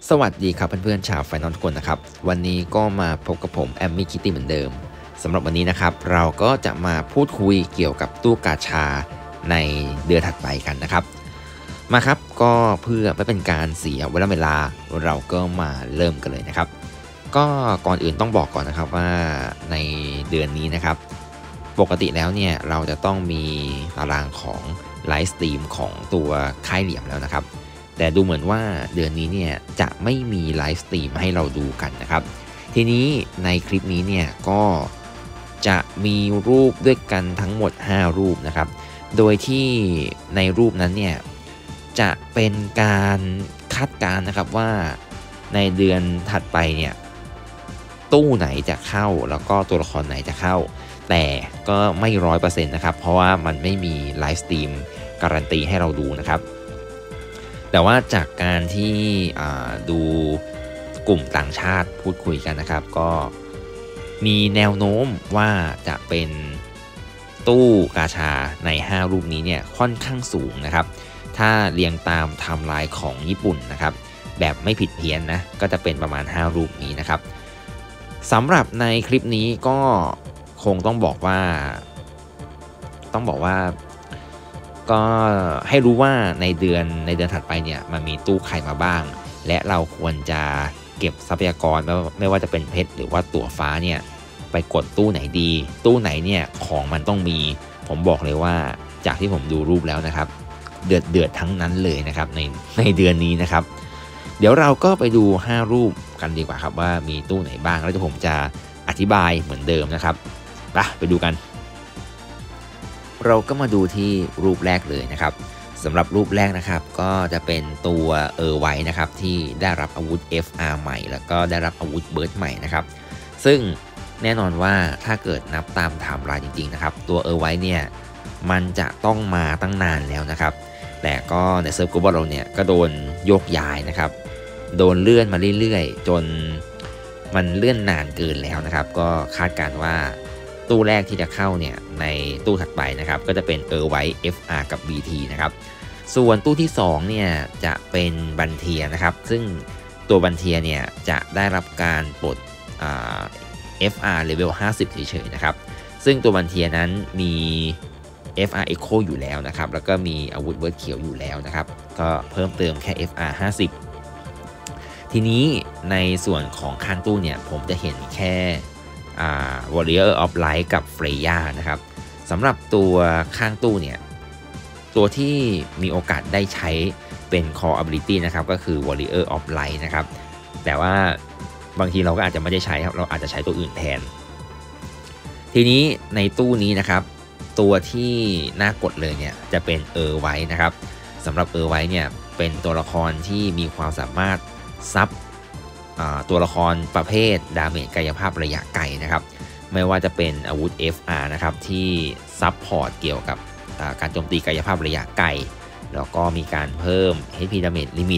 สวัสดีครับเพื่อนๆชาวไฟนอลทุกคนนะครับวันนี้ก็มาพบกับผมแอมมี่คิตตี้เหมือนเดิมสำหรับวันนี้นะครับเราก็จะมาพูดคุยเกี่ยวกับตู้กาชาในเดือนถัดไปกันนะครับมาครับก็เพื่อไม่เป็นการเสียเวลาเราก็มาเริ่มกันเลยนะครับก็ก่อนอื่นต้องบอกก่อนนะครับว่าในเดือนนี้นะครับปกติแล้วเนี่ยเราจะต้องมีตารางของไลฟ์สตรีมของตัวค่ายเหลี่ยมแล้วนะครับแต่ดูเหมือนว่าเดือนนี้เนี่ยจะไม่มีไลฟ์สตรีมให้เราดูกันนะครับทีนี้ในคลิปนี้เนี่ยก็จะมีรูปด้วยกันทั้งหมด5รูปนะครับโดยที่ในรูปนั้นเนี่ยจะเป็นการคาดการณ์นะครับว่าในเดือนถัดไปเนี่ยตู้ไหนจะเข้าแล้วก็ตัวละครไหนจะเข้าแต่ก็ไม่100%นะครับเพราะว่ามันไม่มีไลฟ์สตรีมการันตีให้เราดูนะครับแต่ว่าจากการที่ดูกลุ่มต่างชาติพูดคุยกันนะครับก็มีแนวโน้มว่าจะเป็นตู้กาชาใน5รูปนี้เนี่ยค่อนข้างสูงนะครับถ้าเรียงตามไทม์ไลน์ของญี่ปุ่นนะครับแบบไม่ผิดเพี้ยนนะก็จะเป็นประมาณ5รูปนี้นะครับสำหรับในคลิปนี้ก็คงต้องบอกว่าก็ให้รู้ว่าในเดือนถัดไปเนี่ยมันมีตู้ไข่มาบ้างและเราควรจะเก็บทรัพยากรไม่ว่าจะเป็นเพชรหรือว่าตั๋วฟ้าเนี่ยไปกดตู้ไหนดีตู้ไหนเนี่ยของมันต้องมีผมบอกเลยว่าจากที่ผมดูรูปแล้วนะครับเดือดทั้งนั้นเลยนะครับในเดือนนี้นะครับเดี๋ยวเราก็ไปดู5รูปกันดีกว่าครับว่ามีตู้ไหนบ้างแล้วผมจะอธิบายเหมือนเดิมนะครับไปดูกันเราก็มาดูที่รูปแรกเลยนะครับสำหรับรูปแรกนะครับก็จะเป็นตัวไว้นะครับที่ได้รับอาวุธ FR ใหม่แล้วก็ได้รับอาวุธเบิร์ดใหม่นะครับซึ่งแน่นอนว่าถ้าเกิดนับตามไทม์ไลน์จริงๆนะครับตัวไว้เนี่ยมันจะต้องมาตั้งนานแล้วนะครับแต่ก็ในเซิร์ฟกูบอลเราเนี่ยก็โดนโยกย้ายนะครับโดนเลื่อนมาเรื่อยๆจนมันเลื่อนนานเกินแล้วนะครับก็คาดการณ์ว่าตู้แรกที่จะเข้าเนี่ยในตู้ถัดไปนะครับก็จะเป็นไว้ FR กับ BT นะครับส่วนตู้ที่2เนี่ยจะเป็นบันเทียนะครับซึ่งตัวบันเทียเนี่ยจะได้รับการปลดFR level 50เฉยๆนะครับซึ่งตัวบันเทียนั้นมี FR Echo อยู่แล้วนะครับแล้วก็มีอาวุธเบิร์ดเขียวอยู่แล้วนะครับก็เพิ่มเติมแค่ FR 50ทีนี้ในส่วนของข้างตู้เนี่ยผมจะเห็นแค่Warrior of Light กับ Freya นะครับสำหรับตัวข้างตู้เนี่ยตัวที่มีโอกาสได้ใช้เป็น Core Ability นะครับก็คือ Warrior of Light นะครับแต่ว่าบางทีเราก็อาจจะไม่ได้ใช้ครับเราอาจจะใช้ตัวอื่นแทนทีนี้ในตู้นี้นะครับตัวที่น่ากดเลยเนี่ยจะเป็นไว้นะครับสำหรับไว้เนี่ยเป็นตัวละครที่มีความสามารถซับตัวละครประเภทดาเมจกายภาพระยะไกลนะครับไม่ว่าจะเป็นอาวุธ FR นะครับที่ซับพอร์ตเกี่ยวกับการโจมตีกายภาพระยะไกลแล้วก็มีการเพิ่ม HP Damage Limit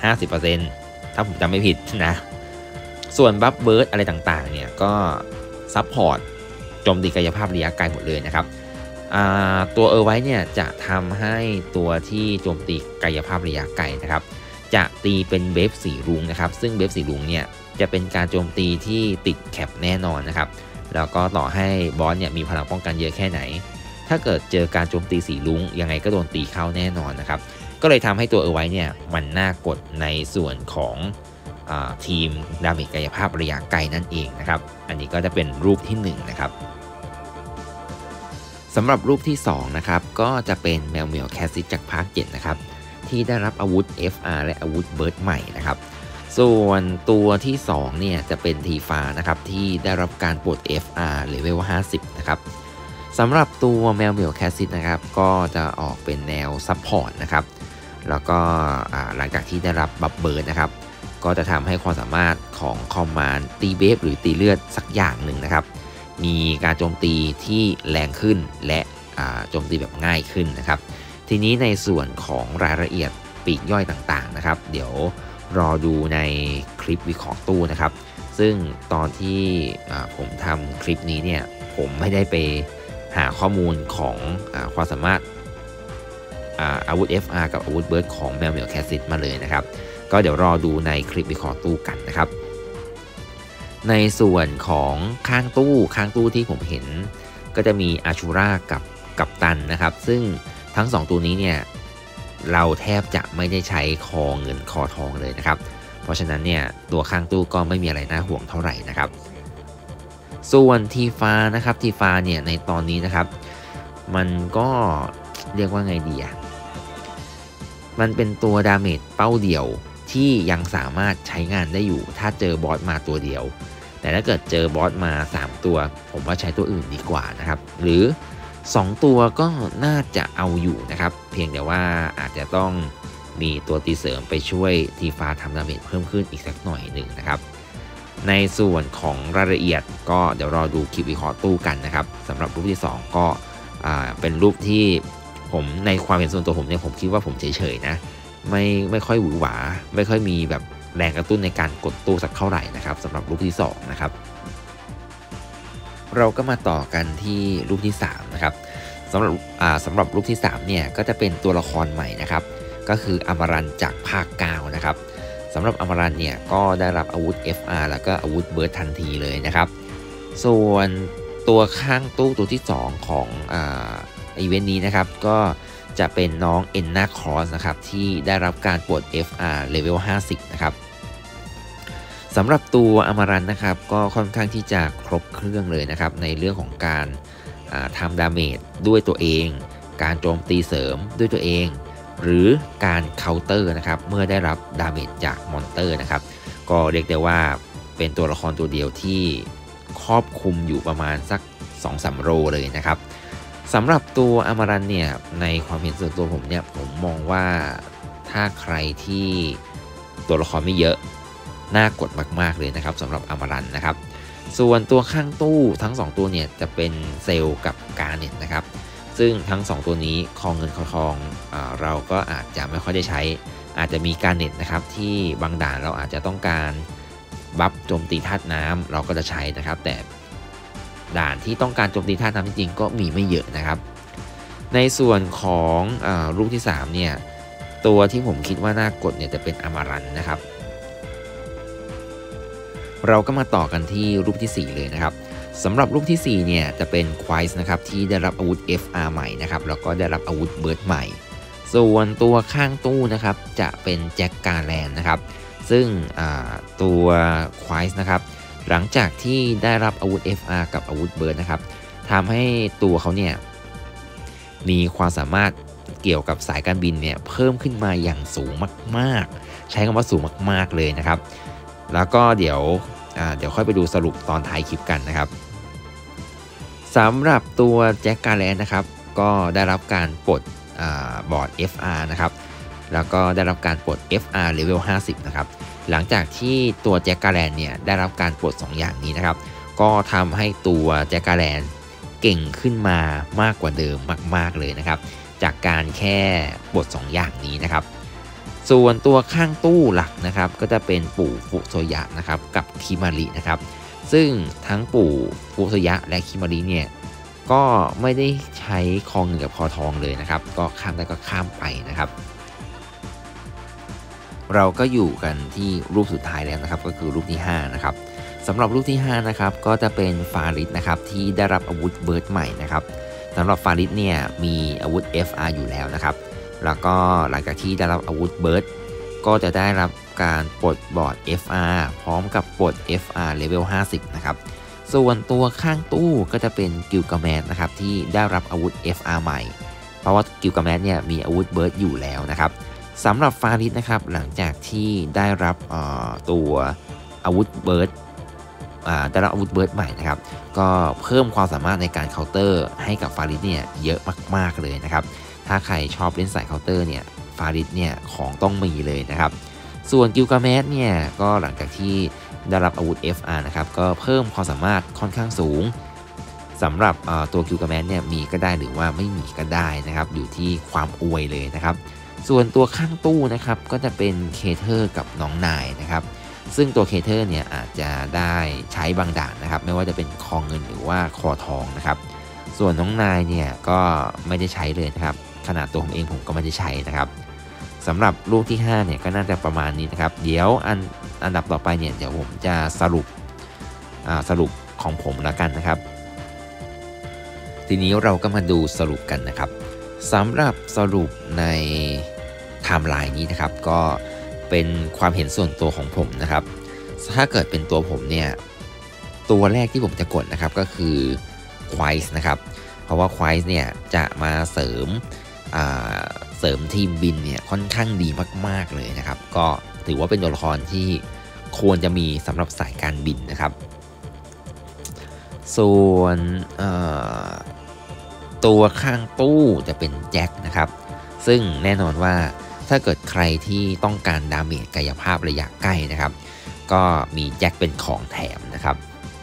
50% ถ้าผมจำไม่ผิดนะส่วนบัฟเบิร์ดอะไรต่างๆเนี่ยก็ซับพอร์ตโจมตีกายภาพระยะไกลหมดเลยนะครับตัวไว้เนี่ยจะทำให้ตัวที่โจมตีกายภาพระยะไกลนะครับจะตีเป็นเวฟสีรุ้งนะครับซึ่งเวฟสีรุ้งเนี่ยจะเป็นการโจมตีที่ติดแคปแน่นอนนะครับแล้วก็ต่อให้บอสเนี่ยมีพลังป้องกันเยอะแค่ไหนถ้าเกิดเจอการโจมตีสีรุ้งยังไงก็โดนตีเข้าแน่นอนนะครับก็เลยทำให้ตัวไว้เนี่ยมันน่ากดในส่วนของทีมดาเมจกายภาพระยะไกลนั่นเองนะครับอันนี้ก็จะเป็นรูปที่1นะครับสำหรับรูปที่2นะครับก็จะเป็นแมวเหมียวแคสซิจากภาค7นะครับที่ได้รับอาวุธ FR และอาวุธเบิร์ดใหม่นะครับส่วนตัวที่2เนี่ยจะเป็นทีฟ้านะครับที่ได้รับการปลด FR level 50นะครับสำหรับตัวแมวเหมียวแคสซินะครับก็จะออกเป็นแนวซัพพอร์ตนะครับแล้วก็หลังจากที่ได้รับบัฟเบิร์ดนะครับก็จะทำให้ความสามารถของคอมมานด์ตีเบฟหรือตีเลือดสักอย่างหนึ่งนะครับมีการโจมตีที่แรงขึ้นและโจมตีแบบง่ายขึ้นนะครับทีนี้ในส่วนของรายละเอียดปีกย่อยต่างๆนะครับเดี๋ยวรอดูในคลิปวิเคราะห์ตู้นะครับซึ่งตอนที่ผมทำคลิปนี้เนี่ยผมไม่ได้ไปหาข้อมูลของความสามารถอาวุธ FR กับอาวุธเบิร์ดของแมวเหมียวแคสซิมาเลยนะครับก็เดี๋ยวรอดูในคลิปวิเคราะห์ตู้กันนะครับในส่วนของข้างตู้ที่ผมเห็นก็จะมีอาชูรากับกัปตันนะครับซึ่งทั้ง2ตัวนี้เนี่ยเราแทบจะไม่ได้ใช้คอเงินคอทองเลยนะครับเพราะฉะนั้นเนี่ยตัวข้างตู้ก็ไม่มีอะไรน่าห่วงเท่าไหร่นะครับส่วนทีฟ้านะครับทีฟ้าเนี่ยในตอนนี้นะครับมันก็เรียกว่าไงดีอะมันเป็นตัวดาเมจเป้าเดียวที่ยังสามารถใช้งานได้อยู่ถ้าเจอบอสมาตัวเดียวแต่ถ้าเกิดเจอบอสมา3ตัวผมว่าใช้ตัวอื่นดีกว่านะครับหรือ2ตัวก็น่าจะเอาอยู่นะครับเพียงแต่ว่าอาจจะต้องมีตัวตีเสริมไปช่วยทีฟ้าทำดาเมจเพิ่มขึ้นอีกสักหน่อยหนึ่งนะครับในส่วนของรายละเอียดก็เดี๋ยวรอดูคลิปวิเคราะห์ตู้กันนะครับสำหรับรูปที่2ก็เป็นรูปที่ผมในความเห็นส่วนตัวผมเนี่ยผมคิดว่าผมเฉยๆนะไม่ค่อยหวือหวาไม่ค่อยมีแบบแรงกระตุ้นในการกดตู้สักเท่าไหร่นะครับสำหรับรูปที่2นะครับเราก็มาต่อกันที่รูปที่3นะครับสำหรับรูปที่3เนี่ยก็จะเป็นตัวละครใหม่นะครับก็คืออมรันจากภาค9นะครับสำหรับอมรันเนี่ยก็ได้รับอาวุธ FR แล้วก็อาวุธเบิร์ดทันทีเลยนะครับส่วนตัวข้างตู้ตัวที่2ของอีเวนต์นี้นะครับก็จะเป็นน้องเอ็นนาครอสนะครับที่ได้รับการปลด FR เลเวล50นะครับสำหรับตัวอมรันนะครับก็ค่อนข้างที่จะครบเครื่องเลยนะครับในเรื่องของการทำดาเมจด้วยตัวเองการโจมตีเสริมด้วยตัวเองหรือการเคาน์เตอร์นะครับเมื่อได้รับดาเมจจากมอนเตอร์นะครับก็เรียกได้ว่าเป็นตัวละครตัวเดียวที่ครอบคลุมอยู่ประมาณสัก 2-3 โรเลยนะครับสำหรับตัวอมรันเนี่ยในความเห็นส่วนตัวผมเนี่ยผมมองว่าถ้าใครที่ตัวละครไม่เยอะน่ากดมากๆเลยนะครับสำหรับอมรันนะครับส่วนตัวข้างตู้ทั้ง2ตัวเนี่ยจะเป็นเซลล์กับการเน็ตนะครับซึ่งทั้ง2ตัวนี้คอเงินคอทองเราก็อาจจะไม่ค่อยได้ใช้อาจจะมีการเน็ตนะครับที่บางด่านเราอาจจะต้องการบัฟโจมตีธาตุน้ำเราก็จะใช้นะครับแต่ด่านที่ต้องการโจมตีธาตุน้ำจริงๆก็มีไม่เยอะนะครับในส่วนของรูปที่3เนี่ยตัวที่ผมคิดว่าน่ากดเนี่ยจะเป็นอมรันนะครับเราก็มาต่อกันที่รูปที่4เลยนะครับสำหรับรูปที่4เนี่ยจะเป็นควายส์นะครับที่ได้รับอาวุธ FR ใหม่นะครับแล้วก็ได้รับอาวุธเบิร์ดใหม่ส่วนตัวข้างตู้นะครับจะเป็นแจ็คกาแลนนะครับซึ่งตัวควายส์นะครับหลังจากที่ได้รับอาวุธ FR กับอาวุธเบิร์ดนะครับทำให้ตัวเขาเนี่ยมีความสามารถเกี่ยวกับสายการบินเนี่ยเพิ่มขึ้นมาอย่างสูงมากๆใช้คำว่าสูงมากๆเลยนะครับแล้วก็เดี๋ยวค่อยไปดูสรุปตอนท้ายคลิปกันนะครับสำหรับตัวแจ็คกาแลนนะครับก็ได้รับการปลดบอร์ด FR นะครับแล้วก็ได้รับการปลด FR เลเวล50นะครับหลังจากที่ตัวแจ็คกาแลนเนี่ยได้รับการปลด2อย่างนี้นะครับก็ทำให้ตัวแจ็คกาแลนเก่งขึ้นมามากกว่าเดิมมากๆเลยนะครับจากการแค่ปลด2อย่างนี้นะครับส่วนตัวข้างตู้หลักนะครับก็จะเป็นปู่ฟุโซยะนะครับกับคิมารินะครับซึ่งทั้งปู่ฟุโซยะและคิมาริเนี่ยก็ไม่ได้ใช้คอเงินกับคอทองเลยนะครับก็ข้ามได้ก็ข้ามไปนะครับเราก็อยู่กันที่รูปสุดท้ายแล้วนะครับก็คือรูปที่5นะครับสำหรับรูปที่5นะครับก็จะเป็นฟาริสนะครับที่ได้รับอาวุธเบิร์ดใหม่นะครับสำหรับฟาริสเนี่ยมีอาวุธ FR อยู่แล้วนะครับแล้วก็หลังจากที่ได้รับอาวุธเบิร์ดก็จะได้รับการปลดบอร์ด FR พร้อมกับปลด FR เลเวล50นะครับส่วนตัวข้างตู้ก็จะเป็นกิลกาแมนนะครับที่ได้รับอาวุธ FR ใหม่เพราะว่ากิลกาแมนเนี่ยมีอาวุธเบิร์ดอยู่แล้วนะครับสำหรับฟาริสนะครับหลังจากที่ได้รับตัวอาวุธเบิร์ดได้รับอาวุธเบิร์ดใหม่นะครับก็เพิ่มความสามารถในการเคาน์เตอร์ให้กับฟาริสเนี่ยเยอะมากๆเลยนะครับถ้าใครชอบเล่นสายเคาน์เตอร์เนี่ยฟาริสเนี่ยของต้องมีเลยนะครับส่วนกิลกาแมสเนี่ยก็หลังจากที่ได้รับอาวุธ FR นะครับก็เพิ่มความสามารถค่อนข้างสูงสำหรับตัวกิลกาแมสเนี่ยมีก็ได้หรือว่าไม่มีก็ได้นะครับอยู่ที่ความอวยเลยนะครับส่วนตัวข้างตู้นะครับก็จะเป็นเคเทอร์กับน้องนายนะครับซึ่งตัวเคเทอร์เนี่ยอาจจะได้ใช้บางด่านนะครับไม่ว่าจะเป็นคอเงินหรือว่าคอทองนะครับส่วนน้องนายเนี่ยก็ไม่ได้ใช้เลยนะครับขนาดตัวผมเองผมก็ไม่ได้ใช้นะครับสำหรับลูกที่5เนี่ยก็น่าจะประมาณนี้นะครับเดี๋ยวอันดับต่อไปเนี่ยเดี๋ยวผมจะสรุปของผมแล้วกันนะครับทีนี้เราก็มาดูสรุปกันนะครับสำหรับสรุปในไทม์ไลน์นี้นะครับก็เป็นความเห็นส่วนตัวของผมนะครับถ้าเกิดเป็นตัวผมเนี่ยตัวแรกที่ผมจะกดนะครับก็คือ Quais นะครับเพราะว่า Quais เนี่ยจะมาเสริมทีมบินเนี่ยค่อนข้างดีมากๆเลยนะครับก็ถือว่าเป็นตัวละครที่ควรจะมีสำหรับสายการบินนะครับส่วนตัวข้างตู้จะเป็นแจ็คนะครับซึ่งแน่นอนว่าถ้าเกิดใครที่ต้องการดาเมจกายภาพระยะใกล้นะครับก็มีแจ็คเป็นของแถมนะครับ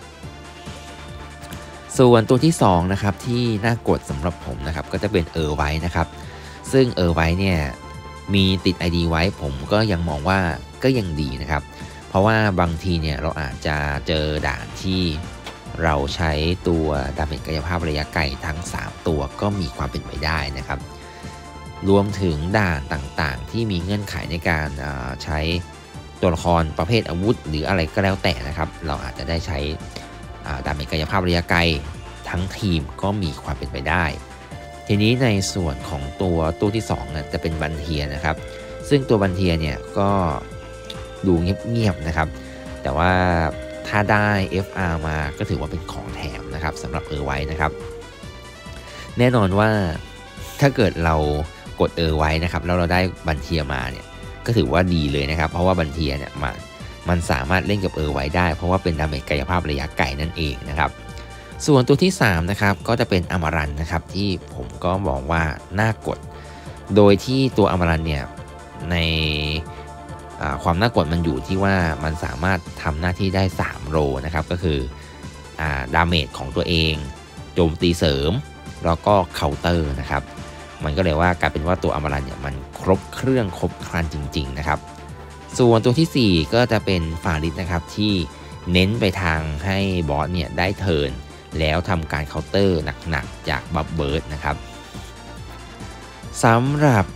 ส่วนตัวที่2นะครับที่น่ากดสำหรับผมนะครับก็จะเป็นไว้นะครับซึ่งไว้เนี่ยมีติด ID ไว้ผมก็ยังมองว่าก็ยังดีนะครับเพราะว่าบางทีเนี่ยเราอาจจะเจอด่านที่เราใช้ตัวดาเมจกายภาพระยะไกลทั้ง3ตัวก็มีความเป็นไปได้นะครับรวมถึงด่านต่างๆที่มีเงื่อนไขในการใช้ตัวละครประเภทอาวุธหรืออะไรก็แล้วแต่นะครับเราอาจจะได้ใช้ดาเมจกายภาพระยะไกลทั้งทีมก็มีความเป็นไปได้ทีนี้ในส่วนของตัวตู้ที่2นะจะเป็นบันเทียนะครับซึ่งตัวบันเทียเนี่ยก็ดูเงียบๆนะครับแต่ว่าถ้าได้ FR มาก็ถือว่าเป็นของแถมนะครับสำหรับไว้นะครับแน่นอนว่าถ้าเกิดเรากดไว้นะครับแล้วเราได้บันเทียมาเนี่ยก็ถือว่าดีเลยนะครับเพราะว่าบันเทียเนี่ยมันสามารถเล่นกับไว้ได้เพราะว่าเป็นดาเมจกายภาพระยะไกลนั่นเองนะครับส่วนตัวที่3นะครับก็จะเป็นอมรันนะครับที่ผมก็มองว่าน่ากดโดยที่ตัวอมรันเนี่ยในความน่ากดมันอยู่ที่ว่ามันสามารถทำหน้าที่ได้3โรนะครับก็คือดาเมจของตัวเองโจมตีเสริมแล้วก็เคาน์เตอร์นะครับมันก็เลยว่ากลายเป็นว่าตัวอมรันเนี่ยมันครบเครื่องครบครันจริงๆนะครับส่วนตัวที่4ก็จะเป็นฟาริสนะครับที่เน้นไปทางให้บอสเนี่ยได้เทิร์นแล้วทำการเคาน์เตอร์หนักๆจากบัฟเบิร์ดนะครับสำหรับ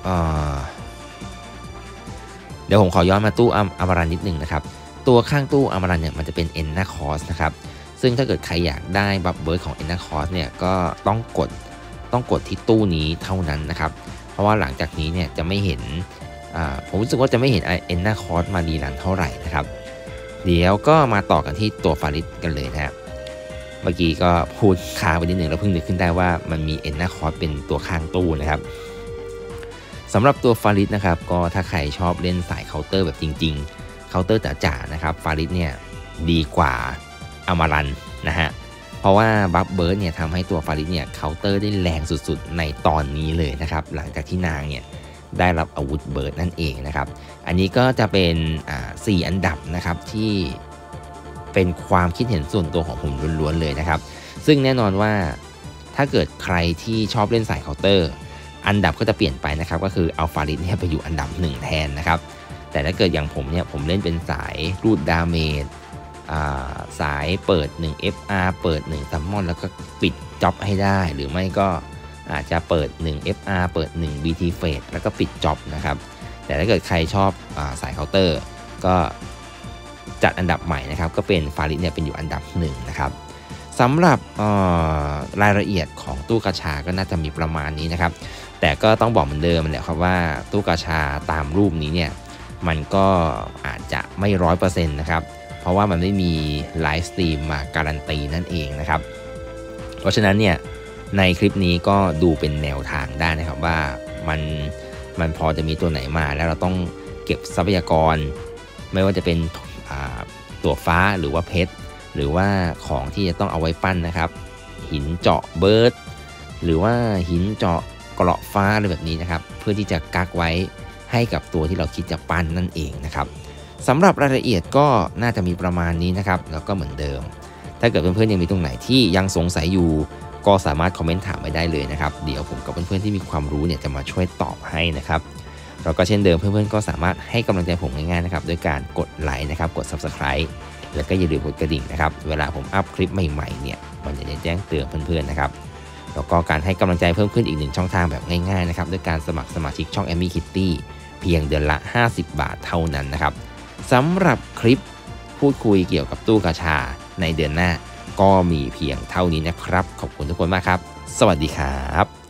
เดี๋ยวผมขอย้อนมาตู้อมรันนิดนึงนะครับตัวข้างตู้อมรันเนี่ยมันจะเป็นเอ็นนาคอสนะครับซึ่งถ้าเกิดใครอยากได้บัฟเบิร์ดของเอ็นนาคอสเนี่ยก็ต้องกดที่ตู้นี้เท่านั้นนะครับเพราะว่าหลังจากนี้เนี่ยจะไม่เห็นผมรู้สึกว่าจะไม่เห็นเอ็นนาคอสมาดีรันเท่าไหร่นะครับเดี๋ยวก็มาต่อกันที่ตัวฟาริสกันเลยนะครับเมื่อกี้ก็พูดค้างไปนิดหนึ่งแล้วเพิ่งนึกขึ้นได้ว่ามันมีเอ็นนาคอสเป็นตัวข้างตู้นะครับสำหรับตัวฟาริสนะครับก็ถ้าใครชอบเล่นสายเคาน์เตอร์แบบจริงๆเคาน์เตอร์จ๋าๆนะครับฟาริสเนี่ยดีกว่าอมรันนะฮะเพราะว่าบัฟเบิร์ดเนี่ยทำให้ตัวฟาริสเนี่ยเคาน์เตอร์ได้แรงสุดๆในตอนนี้เลยนะครับหลังจากที่นางเนี่ยได้รับอาวุธเบิร์ดนั่นเองนะครับอันนี้ก็จะเป็น4อันดับนะครับที่เป็นความคิดเห็นส่วนตัวของผมล้วนๆเลยนะครับซึ่งแน่นอนว่าถ้าเกิดใครที่ชอบเล่นสายเคาน์เตอร์อันดับก็จะเปลี่ยนไปนะครับก็คือเอาฟาริสเนี่ยไปอยู่อันดับ1แทนนะครับแต่ถ้าเกิดอย่างผมเนี่ยผมเล่นเป็นสายรูดดาเมจสายเปิด1 FR เปิด1ซัมมอนแล้วก็ปิดจ็อบให้ได้หรือไม่ก็อาจจะเปิด1 FR เปิด1 BT Phase แล้วก็ปิดจ็อบนะครับแต่ถ้าเกิดใครชอบสายเคาน์เตอร์ก็จัดอันดับใหม่นะครับก็เป็นฟาริสเนี่ยเป็นอยู่อันดับ1นะครับสำหรับรายละเอียดของตู้กาชาก็น่าจะมีประมาณนี้นะครับแต่ก็ต้องบอกเหมือนเดิมแหละครับว่าตู้กาชาตามรูปนี้เนี่ยมันก็อาจจะไม่ 100% นะครับเพราะว่ามันไม่มีไลฟ์สตรีมมาการันตีนั่นเองนะครับเพราะฉะนั้นเนี่ยในคลิปนี้ก็ดูเป็นแนวทางได้นะครับว่ามันพอจะมีตัวไหนมาแล้วเราต้องเก็บทรัพยากรไม่ว่าจะเป็นตัวฟ้าหรือว่าเพชรหรือว่าของที่จะต้องเอาไว้ปั้นนะครับหินเจาะเบิร์ดหรือว่าหินเจาะเกราะฟ้าอะไรแบบนี้นะครับเพื่อที่จะกักไว้ให้กับตัวที่เราคิดจะปั้นนั่นเองนะครับสำหรับรายละเอียดก็น่าจะมีประมาณนี้นะครับแล้วก็เหมือนเดิมถ้าเกิดเพื่อนๆยังมีตรงไหนที่ยังสงสัยอยู่ก็สามารถคอมเมนต์ถามไว้ได้เลยนะครับเดี๋ยวผมกับเพื่อนๆที่มีความรู้เนี่ยจะมาช่วยตอบให้นะครับแล้วก็เช่นเดิมเพื่อนๆก็สามารถให้กำลังใจผมง่ายๆนะครับด้วยการกดไลค์นะครับกด Subscribe แล้วก็อย่าลืมกดกระดิ่งนะครับเวลาผมอัพคลิปใหม่ๆเนี่ยมันจะได้แจ้งเตือนเพื่อนๆนะครับแล้วก็การให้กำลังใจเพิ่มขึ้นอีก1ช่องทางแบบง่ายๆนะครับด้วยการสมัครสมาชิกช่อง Amy Kitty เพียงเดือนละ50 บาทเท่านั้นนะครับสำหรับคลิปพูดคุยเกี่ยวกับตู้กาชาในเดือนหน้าก็มีเพียงเท่านี้นะครับขอบคุณทุกคนมากครับสวัสดีครับ